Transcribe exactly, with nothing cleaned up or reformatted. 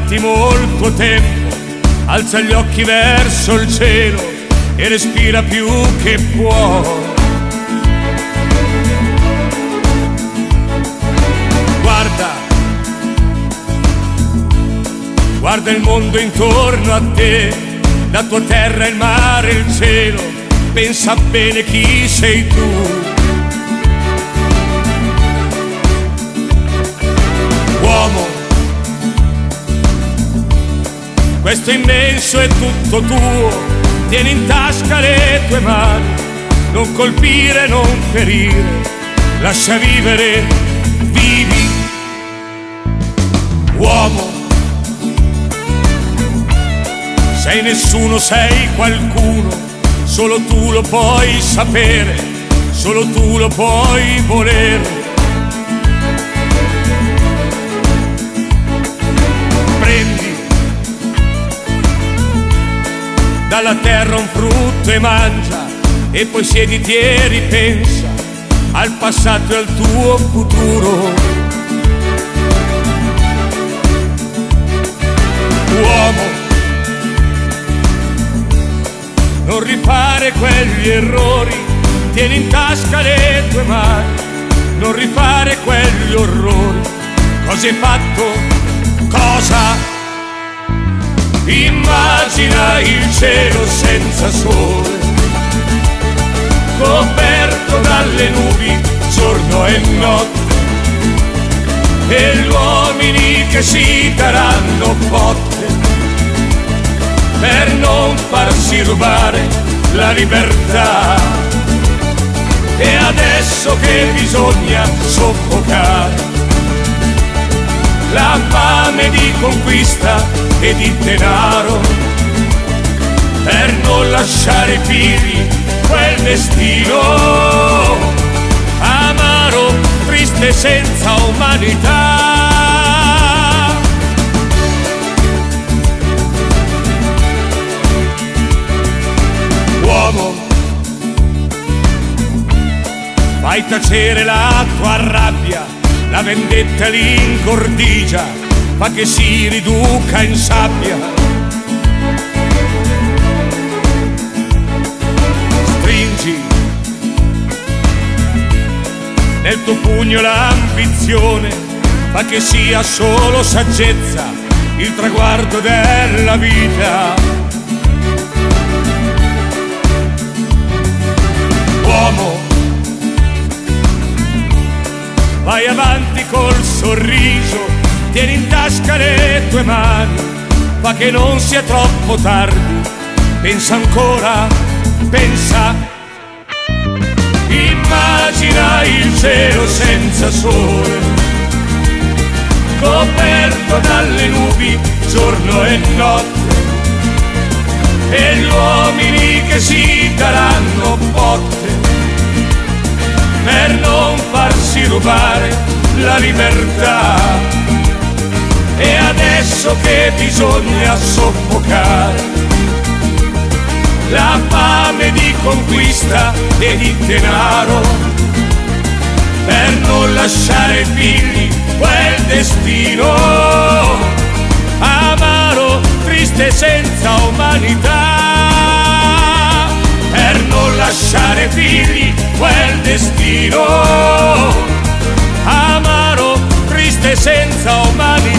attimo il tuo tempo, alza gli occhi verso il cielo e respira più che può. Guarda, guarda il mondo intorno a te, la tua terra, il mare, il cielo, pensa bene chi sei tu. Uomo, questo immenso è tutto tuo, tieni in tasca le tue mani, non colpire, non ferire, lascia vivere, vivi. Uomo, sei nessuno, sei qualcuno, solo tu lo puoi sapere, solo tu lo puoi volere. Prendi dalla terra un frutto e mangia, e poi siediti e ripensa al passato e al tuo futuro. Uomo, non rifare quegli errori, tieni in tasca le tue mani, non rifare quegli orrori. Cosa hai fatto? Cosa? Immagina il cielo senza sole, coperto dalle nubi, giorno e notte, e gli uomini che si daranno botte per non farsi rubare la libertà. E adesso che bisogna soffocare la fame di conquista e di denaro, per non lasciare ai figli quel destino amaro, triste, senza umanità. Uomo, fai tacere la tua rabbia, la vendetta l'ingordigia, fa che si riduca in sabbia. Stringi nel tuo pugno l'ambizione, fa che sia solo saggezza il traguardo della vita. Uomo, vai avanti col sorriso, tieni in tasca le tue mani, fa che non sia troppo tardi, pensa ancora, pensa. Immagina il cielo senza sole, coperto dalle nubi, giorno e notte, e gli uomini che si daranno botte per non farsi rubare la libertà. E adesso che bisogna soffocare la fame di conquista e di denaro, per non lasciare ai figli quel destino amaro, triste, senza umanità, per non lasciare ai figli quel destino amaro, triste, senza umanità.